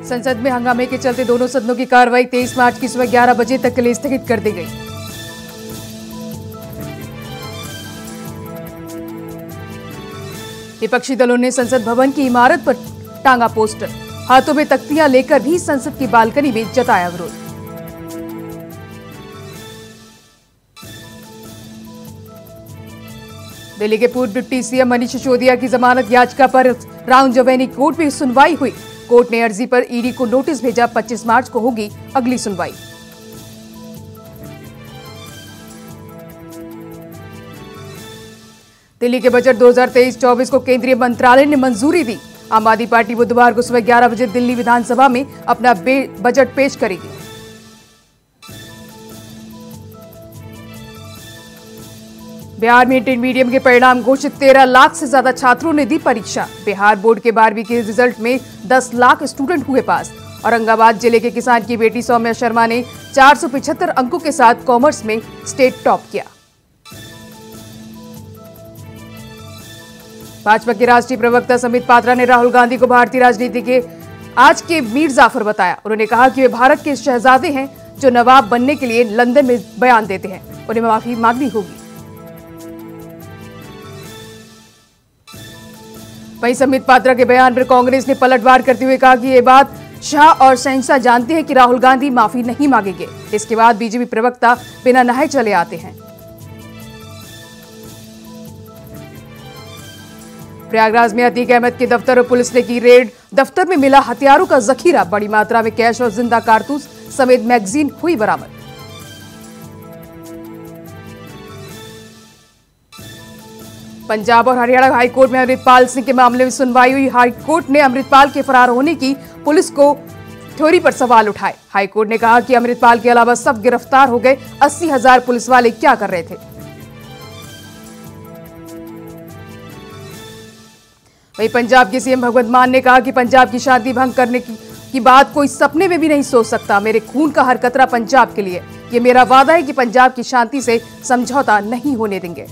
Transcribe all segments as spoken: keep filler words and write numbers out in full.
संसद में हंगामे के चलते दोनों सदनों की कार्रवाई तेईस मार्च की सुबह ग्यारह बजे तक के लिए स्थगित कर दी गई। विपक्षी दलों ने संसद भवन की इमारत पर टांगा पोस्टर, हाथों में तख्तियां लेकर भी संसद की बालकनी में जताया विरोध। दिल्ली के पूर्व डिप्टी सीएम मनीष सिसोदिया की जमानत याचिका पर राउंड जवेनी कोर्ट में सुनवाई हुई। कोर्ट ने अर्जी पर ईडी को नोटिस भेजा। पच्चीस मार्च को होगी अगली सुनवाई। दिल्ली के बजट दो हज़ार तेईस चौबीस को केंद्रीय मंत्रालय ने मंजूरी दी। आम आदमी पार्टी बुधवार को सुबह ग्यारह बजे दिल्ली विधानसभा में अपना बजट पेश करेगी। बिहार में इंटरमीडिएट के परिणाम घोषित, तेरह लाख से ज्यादा छात्रों ने दी परीक्षा। बिहार बोर्ड के बारहवीं के रिजल्ट में दस लाख स्टूडेंट हुए पास। औरंगाबाद जिले के किसान की बेटी सौम्या शर्मा ने चार सौ पिछहत्तर अंकों के साथ कॉमर्स में स्टेट टॉप किया। भाजपा के राष्ट्रीय प्रवक्ता समित पात्रा ने राहुल गांधी को भारतीय राजनीति के आज के मीर जाफर बताया। उन्होंने कहा कि वे भारत के शहजादे हैं जो नवाब बनने के लिए लंदन में बयान देते हैं, उन्हें माफी मांगनी होगी। वहीं समित पात्रा के बयान पर कांग्रेस ने पलटवार करते हुए कहा कि ये बात शाह और शहंशाह जानते हैं कि राहुल गांधी माफी नहीं मांगेंगे। इसके बाद बीजेपी प्रवक्ता बिना नहाए चले आते हैं। प्रयागराज में अतीक अहमद के दफ्तर और पुलिस ने की रेड। दफ्तर में मिला हथियारों का जखीरा, बड़ी मात्रा में कैश और जिंदा कारतूस समेत मैगजीन हुई बरामद। पंजाब और हरियाणा हाईकोर्ट में अमृतपाल सिंह के मामले में सुनवाई हुई। हाईकोर्ट ने अमृतपाल के फरार होने की पुलिस को थ्योरी पर सवाल उठाए। हाईकोर्ट ने कहा कि अमृतपाल के अलावा सब गिरफ्तार हो गए। अस्सी हजार पुलिस वाले क्या कर रहे थे। वहीं पंजाब के सीएम भगवंत मान ने कहा कि पंजाब की शांति भंग करने की, की बात कोई सपने में भी नहीं सोच सकता। मेरे खून का हर कतरा पंजाब के लिए। ये मेरा वादा है कि पंजाब की शांति से समझौता नहीं होने देंगे।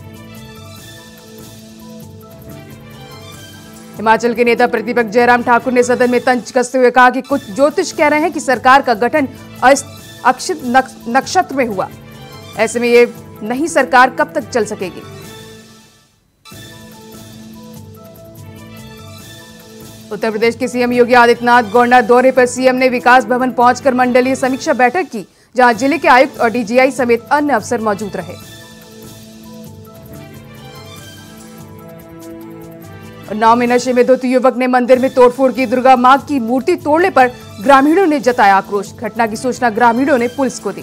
हिमाचल के नेता प्रतिपक्ष जयराम ठाकुर ने सदन में तंज कसते हुए कहा कि कुछ ज्योतिष कह रहे हैं कि सरकार का गठन अक्षित नक्षत्र में हुआ। ऐसे में ये नई सरकार कब तक चल सकेगी। उत्तर प्रदेश के सीएम योगी आदित्यनाथ गोंडा दौरे पर सीएम ने विकास भवन पहुंचकर मंडलीय समीक्षा बैठक की, जहां जिले के आयुक्त और डीजीआई समेत अन्य अफसर मौजूद रहे। उन्नाव में नशे में धुत युवक ने मंदिर में तोड़फोड़ की। दुर्गा मां की मूर्ति तोड़ने पर ग्रामीणों ने जताया आक्रोश। घटना की सूचना ग्रामीणों ने पुलिस को दी।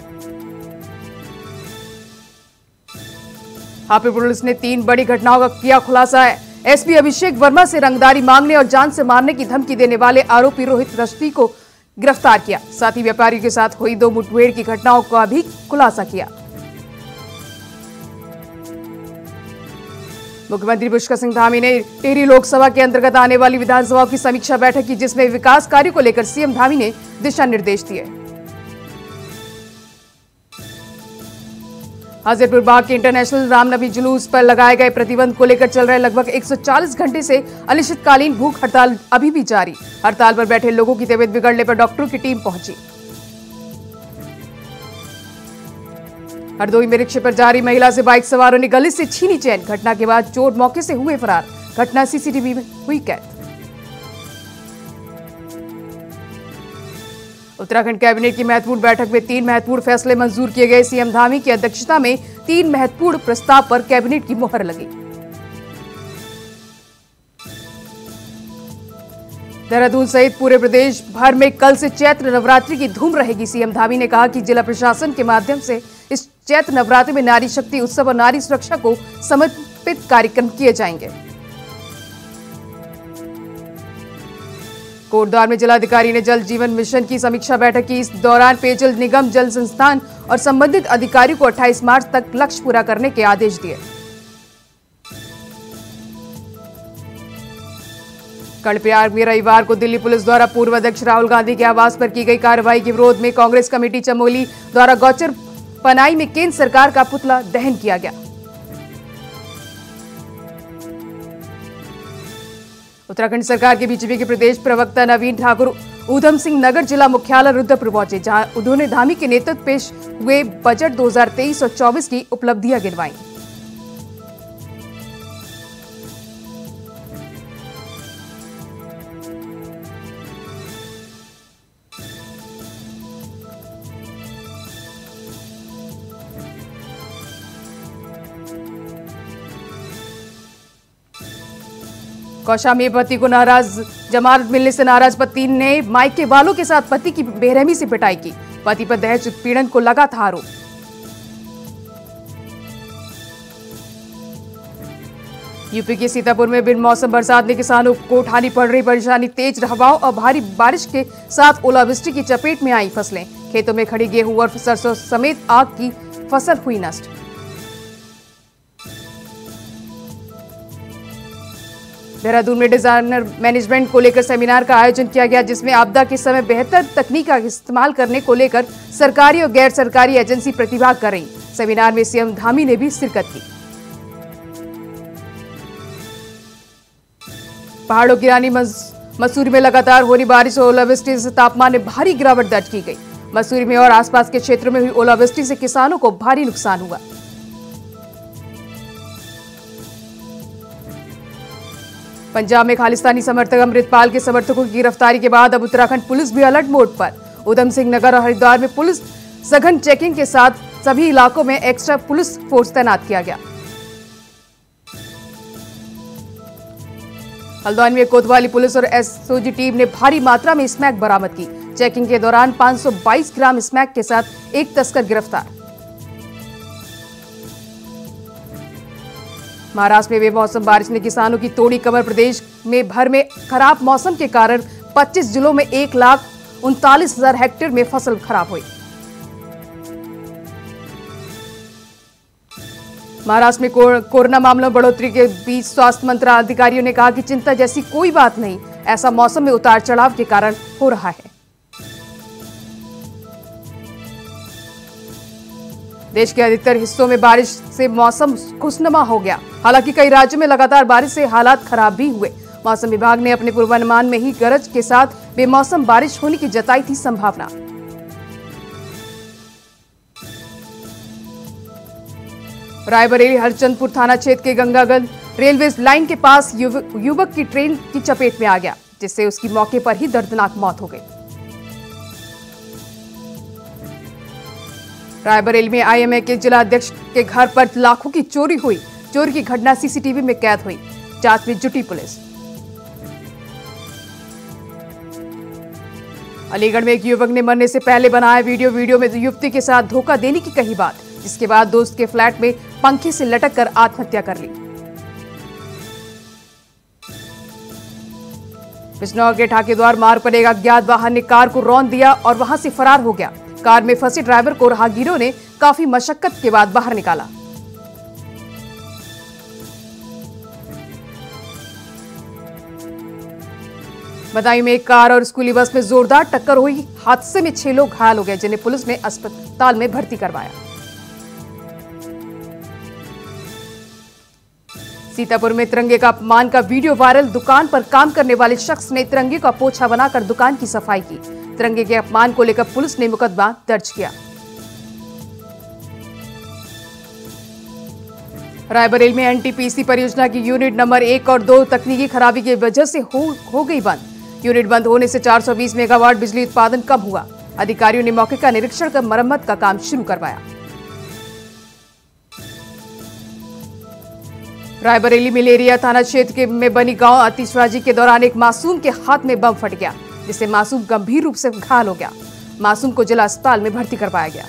हापुड़ पुलिस ने तीन बड़ी घटनाओं का किया खुलासा। एसपी अभिषेक वर्मा से रंगदारी मांगने और जान से मारने की धमकी देने वाले आरोपी रोहित रश्दी को गिरफ्तार किया। साथ ही व्यापारियों के साथ हुई दो मुठभेड़ की घटनाओं का भी खुलासा किया। मुख्यमंत्री पुष्कर सिंह धामी ने टिहरी लोकसभा के अंतर्गत आने वाली विधानसभाओं की समीक्षा बैठक की, जिसमें विकास कार्यों को लेकर सीएम धामी ने दिशा निर्देश दिए। हाजिरपुर बाग के इंटरनेशनल रामनवमी जुलूस पर लगाए गए प्रतिबंध को लेकर चल रहे लगभग एक सौ चालीस घंटे से अनिश्चितकालीन भूख हड़ताल अभी भी जारी। हड़ताल पर बैठे लोगों की तबीयत बिगड़ने पर डॉक्टरों की टीम पहुंची। हरदोई में रिक्शे पर जारी महिला से बाइक सवारों ने गले से छीनी चैन। घटना के बाद चोर मौके से हुए फरार। घटना सीसीटीवी में हुई कैद। उत्तराखंड कैबिनेट की महत्वपूर्ण बैठक में तीन महत्वपूर्ण फैसले मंजूर किए गए। सीएम धामी की अध्यक्षता में तीन महत्वपूर्ण प्रस्ताव पर कैबिनेट की मुहर लगी। देहरादून सहित पूरे प्रदेश भर में कल से चैत्र नवरात्रि की धूम रहेगी। सीएम धामी ने कहा कि जिला प्रशासन के माध्यम से इस चैत्र नवरात्रि में नारी शक्ति उत्सव और नारी सुरक्षा को समर्पित कार्यक्रम किए जाएंगे। कोटद्वार में जिलाधिकारी ने जल जीवन मिशन की समीक्षा बैठक की। इस दौरान पेयजल निगम, जल संस्थान और संबंधित अधिकारियों को अट्ठाईस मार्च तक लक्ष्य पूरा करने के आदेश दिए। कर्णप्रयाग में रविवार को दिल्ली पुलिस द्वारा पूर्व अध्यक्ष राहुल गांधी के आवास पर की गई कार्रवाई के विरोध में कांग्रेस कमेटी चमोली द्वारा गौचर पनाई में केंद्र सरकार का पुतला दहन किया गया। उत्तराखंड सरकार के बीजेपी के प्रदेश प्रवक्ता नवीन ठाकुर ऊधम सिंह नगर जिला मुख्यालय रुद्रपुर पहुंचे, जहां उन्होंने धामी के नेतृत्व पेश हुए बजट दो हज़ार तेईस और चौबीस की उपलब्धियां गिनवाई। कौशा में पति को नाराज जमानत मिलने से नाराज पति ने मायके वालों के साथ पति की बेरहमी से पिटाई की। पति पर दहेज उत्पीड़न को लगा था आरोप। यूपी के सीतापुर में बिन मौसम बरसात ने किसानों को उठानी पड़ रही परेशानी। तेज हवाओं और भारी बारिश के साथ ओलावृष्टि की चपेट में आई फसलें। खेतों में खड़ी गेहूं और सरसों समेत आग की फसल हुई नष्ट। देहरादून में डिजास्टर मैनेजमेंट को लेकर सेमिनार का आयोजन किया गया, जिसमें आपदा के समय बेहतर तकनीक का इस्तेमाल करने को लेकर सरकारी और गैर सरकारी एजेंसी प्रतिभाग कर रही। सेमिनार में सीएम धामी ने भी शिरकत की। पहाड़ों की रानी मसूरी में लगातार हो रही बारिश और ओलावृष्टि से तापमान में भारी गिरावट दर्ज की गई। मसूरी में और आसपास के क्षेत्रों में हुई ओलावृष्टि से किसानों को भारी नुकसान हुआ। पंजाब में खालिस्तानी समर्थक अमृतपाल के समर्थकों की गिरफ्तारी के बाद अब उत्तराखंड पुलिस भी अलर्ट मोड पर। ऊधम सिंह नगर और हरिद्वार में पुलिस सघन चेकिंग के साथ सभी इलाकों में एक्स्ट्रा पुलिस फोर्स तैनात किया गया। हल्द्वानी में कोतवाली पुलिस और एसओजी टीम ने भारी मात्रा में स्मैक बरामद की। चेकिंग के दौरान पाँच सौ बाईस ग्राम स्मैक के साथ एक तस्कर गिरफ्तार। महाराष्ट्र में बेमौसम बारिश ने किसानों की तोड़ी कमर। प्रदेश में भर में खराब मौसम के कारण पच्चीस जिलों में एक लाख उनतालीस हजार हेक्टेयर में फसल खराब हुई। महाराष्ट्र में कोरोना मामलों में बढ़ोतरी के बीच स्वास्थ्य मंत्रालय अधिकारियों ने कहा कि चिंता जैसी कोई बात नहीं, ऐसा मौसम में उतार चढ़ाव के कारण हो रहा है। देश के अधिकतर हिस्सों में बारिश से मौसम खुशनुमा हो गया। हालांकि कई राज्यों में लगातार बारिश से हालात खराब भी हुए। मौसम विभाग ने अपने पूर्वानुमान में ही गरज के साथ बेमौसम बारिश होने की जताई थी संभावना। रायबरेली हरचंदपुर थाना क्षेत्र के गंगागंज रेलवे लाइन के पास युवक, युवक की ट्रेन की चपेट में आ गया, जिससे उसकी मौके पर ही दर्दनाक मौत हो गई। रायबरेली में आईएमए के जिला अध्यक्ष के घर पर लाखों की चोरी हुई। चोरी की घटना सीसीटीवी में कैद हुई। जांच में जुटी पुलिस। अलीगढ़ में एक युवक ने मरने से पहले बनाया वीडियो वीडियो में युवती के साथ धोखा देने की कही बात, जिसके बाद दोस्त के फ्लैट में पंखे से लटक कर आत्महत्या कर ली। बिजनौर के ठाकेद्वार मार्ग पर एक अज्ञात वाहन ने कार को रौंद दिया और वहां से फरार हो गया। कार में फंसे ड्राइवर को राहगीरों ने काफी मशक्कत के बाद बाहर निकाला। बदायूं में एक कार और स्कूली बस में जोरदार टक्कर हुई। हादसे में छह लोग घायल हो गए, जिन्हें पुलिस ने अस्पताल में भर्ती करवाया। सीतापुर में तिरंगे का अपमान का वीडियो वायरल। दुकान पर काम करने वाले शख्स ने तिरंगे का पोछा बनाकर दुकान की सफाई की। तिरंगे के अपमान को लेकर पुलिस ने मुकदमा दर्ज किया। रायबरेली में एनटीपीसी परियोजना की यूनिट नंबर एक और दो तकनीकी खराबी की वजह से हो, हो गई बंद। यूनिट बंद होने से चार सौ बीस मेगावाट बिजली उत्पादन कम हुआ। अधिकारियों ने मौके का निरीक्षण कर मरम्मत का काम शुरू करवाया। रायबरेली में लेरिया थाना क्षेत्र में बनी गांव आतिशबाजी के दौरान एक मासूम के हाथ में बम फट गया, जिससे मासूम गंभीर रूप से घायल हो गया। मासूम को जिला अस्पताल में भर्ती करवाया गया।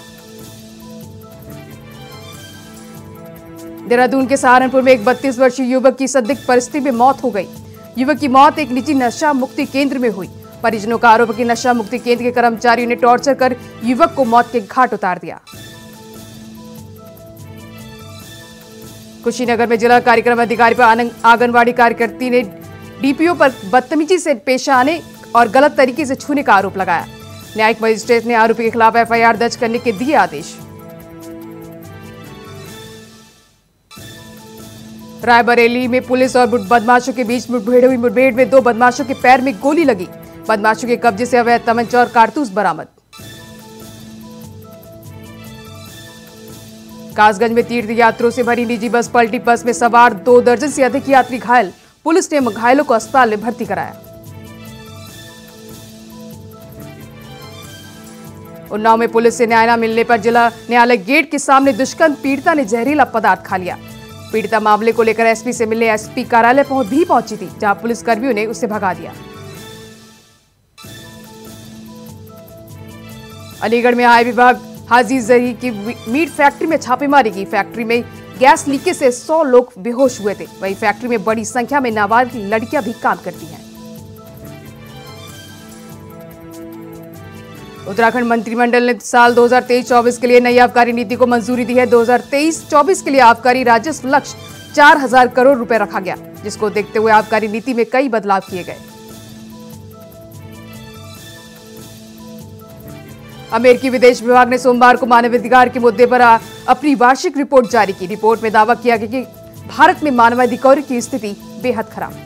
देहरादून के सहारनपुर में एक बत्तीस वर्षीय युवक की संदिग्ध परिस्थिति में मौत हो गई। युवक की मौत एक निजी नशा मुक्ति केंद्र में हुई। परिजनों का आरोप है कि नशा मुक्ति केंद्र के कर्मचारियों ने टॉर्चर कर युवक को मौत के घाट उतार दिया। कुशीनगर में जिला कार्यक्रम अधिकारी पर आंगनवाड़ी कार्यकर्ती ने डीपीओ पर बदतमीजी से पेश आने और गलत तरीके से छूने का आरोप लगाया। न्यायिक मजिस्ट्रेट ने आरोपी के खिलाफ एफआईआर दर्ज करने के दिए आदेश। रायबरेली में पुलिस और बदमाशों के बीच मुठभेड़ हुई। मुठभेड़ में दो बदमाशों के पैर में गोली लगी। बदमाशों के कब्जे से अवैध तमंचा और कारतूस बरामद। कासगंज में तीर्थ यात्रियों से भरी निजी बस पलटी, बस में सवार दो दर्जन से अधिक यात्री घायल, पुलिस ने घायलों को अस्पताल में भर्ती कराया। उन्नाव में पुलिस से न्याय न मिलने पर जिला न्यायालय गेट के सामने दुष्कर्म पीड़िता ने जहरीला पदार्थ खा लिया। पीड़िता मामले को लेकर एसपी से मिलने एसपी कार्यालय पहुंच भी पहुंची थी, जहां पुलिसकर्मियों ने उसे भगा दिया। अलीगढ़ में आय विभाग हाजी जरी की मीट फैक्ट्री में छापेमारी की। फैक्ट्री में गैस लीकेज से सौ लोग बेहोश हुए थे। वहीं फैक्ट्री में बड़ी संख्या में नाबालिग लड़कियां भी काम करती हैं। उत्तराखंड मंत्रिमंडल ने साल दो हज़ार तेईस चौबीस के लिए नई आबकारी नीति को मंजूरी दी है। दो हज़ार तेईस चौबीस के लिए आबकारी राजस्व लक्ष्य चार हजार करोड़ रुपए रखा गया, जिसको देखते हुए आबकारी नीति में कई बदलाव किए गए। अमेरिकी विदेश विभाग ने सोमवार को मानवाधिकार के मुद्दे पर अपनी वार्षिक रिपोर्ट जारी की। रिपोर्ट में दावा किया गया कि भारत में मानवाधिकारों की स्थिति बेहद खराब।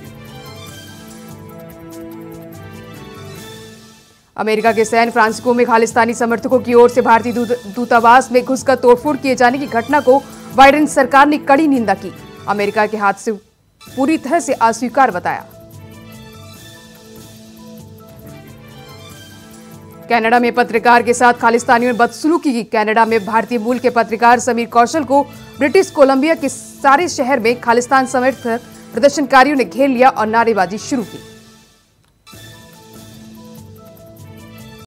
अमेरिका के सैन फ्रांसिस्को में खालिस्तानी समर्थकों की ओर से भारतीय दूतावास में घुसकर तोड़फोड़ किए जाने की घटना को बाइडेन सरकार ने कड़ी निंदा की। अमेरिका के हाथ से पूरी तरह से अस्वीकार बताया। कनाडा में पत्रकार के साथ खालिस्तानियों ने बदसलूकी की। कनाडा में भारतीय मूल के पत्रकार समीर कौशल को ब्रिटिश कोलंबिया के सारे शहर में खालिस्तान समर्थक प्रदर्शनकारियों ने घेर लिया और नारेबाजी शुरू की।